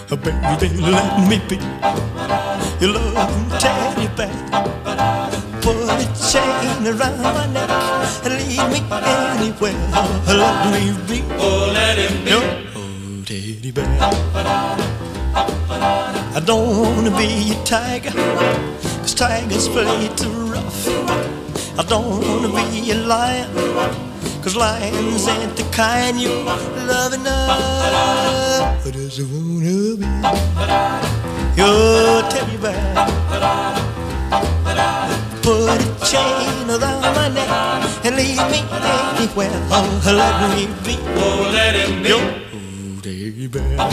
Baby, let me be your loving teddy bear. Put a chain around my neck and lead me anywhere. Let me be, Oh, let him be your old teddy bear. I don't wanna be a tiger, 'cause tigers play too rough. I don't wanna be a lion, 'cause lions ain't the kind you love enough. I just wanna be your teddy bear. Put a chain around my neck and lead me anywhere. Oh, let me be, Oh, let him be your old teddy bear.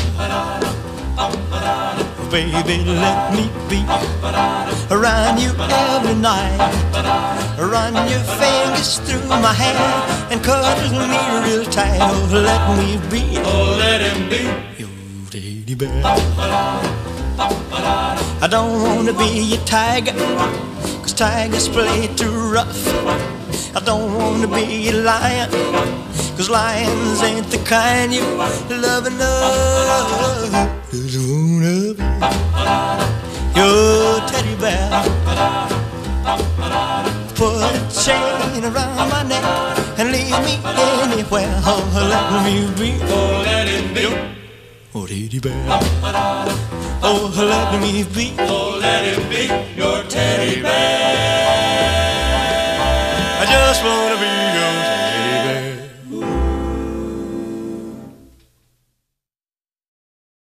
Baby, let me be around you every night. Run your fingers through my hair and cuddle me real tight. Oh, let me be, Oh, let him be your teddy bear. I don't wanna be a tiger, 'cause tigers play too rough. I don't wanna be a lion, 'cause lions ain't the kind you love enough. Just wanna be your teddy bear. Put a chain around my neck and lead me anywhere. Oh, let me be, Oh, let him be oh, teddy bear. Oh, let me be, Oh, let him be your teddy bear. I just wanna